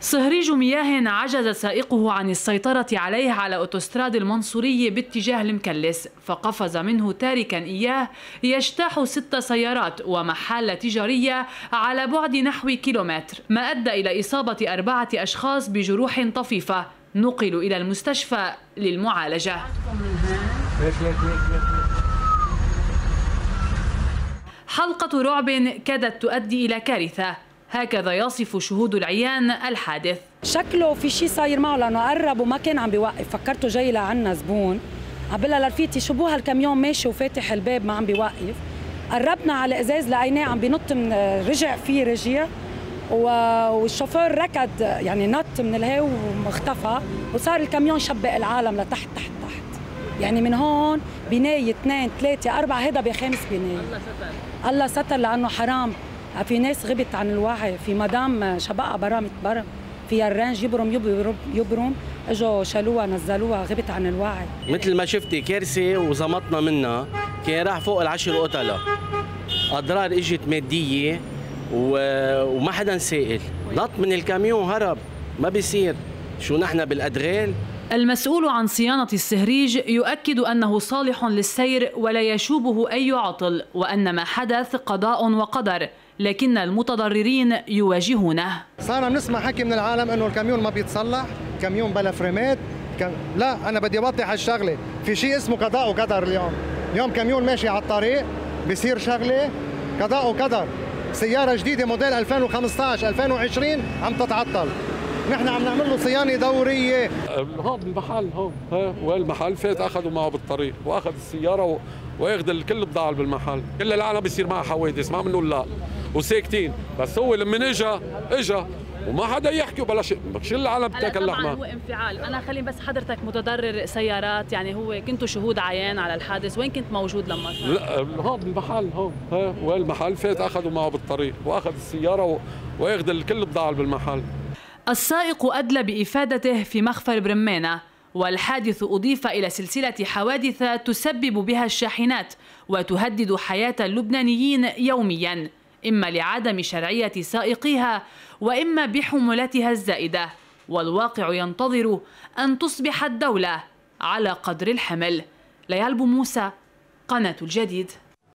صهريج مياه عجز سائقه عن السيطرة عليه على أوتوستراد المنصورية باتجاه المكلس، فقفز منه تاركا إياه يجتاح 6 سيارات ومحال تجارية على بعد نحو كيلومتر، ما أدى إلى إصابة 4 أشخاص بجروح طفيفة نقلوا إلى المستشفى للمعالجة. حلقة رعب كادت تؤدي إلى كارثة، هكذا يصف شهود العيان الحادث. شكله في شيء صاير معه لأنه قرب وما كان عم بيوقف، فكرته جاي لعنا زبون، قبلها لرفيقتي شو بوها الكاميون ماشي وفاتح الباب ما عم بيوقف، قربنا على ازاز لقيناه عم بينط من رجع فيه رجع والشوفير ركض يعني نط من الهواء واختفى، وصار الكاميون شبق العالم لتحت تحت تحت، يعني من هون بناية 2 3 4 هيدا بخامس بناية. الله ستر لأنه حرام، في ناس غبت عن الوعي، في مدام شبقها برامت برم فيها الرنج يبرم اجوا شالوها نزلوها غبت عن الوعي. مثل ما شفتي كارثه وزمطنا منها، كان راح فوق ال10 قتلة، اضرار اجت ماديه وما حدا سائل، نط من الكاميون هرب، ما بيصير، شو نحن بالادغال؟ المسؤول عن صيانة الصهريج يؤكد أنه صالح للسير ولا يشوبه أي عطل، وأن ما حدث قضاء وقدر، لكن المتضررين يواجهونه. صارنا بنسمع حكي من العالم انه الكاميون ما بيتصلح، كاميون بلا فريمات، لا انا بدي اوضح هالشغله، في شيء اسمه قضاء وقدر اليوم كاميون ماشي على الطريق بصير شغله قضاء وقدر، سياره جديده موديل 2015 2020 عم تتعطل، نحن عم نعمل له صيانه دوريه. هون بالمحل هون والمحل فات اخذوا معه بالطريق واخذ السياره وياخذ كل البضاعه بالمحل، كل العالم بيصير معها حوادث ما بنقول لا وساكتين، بس هو لما اجى وما حدا يحكي وبلش كل العالم بتاكل لحمه. طبعا هو انفعال، انا خلي بس حضرتك متضرر سيارات، يعني هو كنتوا شهود عيان على الحادث، وين كنت موجود لما صار؟ لا هون بالمحل هون والمحل فات اخذوا معه بالطريق واخذ السياره وياخذ كل البضاعه بالمحل. السائق أدلى بإفادته في مخفر برمانة، والحادث أضيف إلى سلسلة حوادث تسبب بها الشاحنات وتهدد حياة اللبنانيين يومياً، إما لعدم شرعية سائقيها وإما بحمولتها الزائدة، والواقع ينتظر أن تصبح الدولة على قدر الحمل. ليال بو موسى، قناة الجديد.